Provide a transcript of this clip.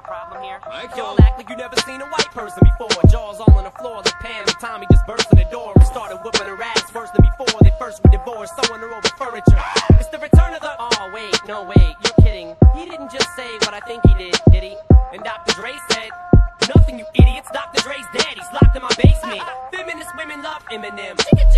problem here? Y'all act like you never seen a white person before. Jaws all on the floor, like Pam and Tommy just burst in the door and started whooping her ass worse than before. They first were divorced, throwing her over furniture. It's the return of the... Oh, wait, no, wait, you're kidding. He didn't just say what I think he did he? And Dr. Dre said... Nothing, you idiots. Dr. Dre's dead. He's locked in my basement. Feminist women love Eminem.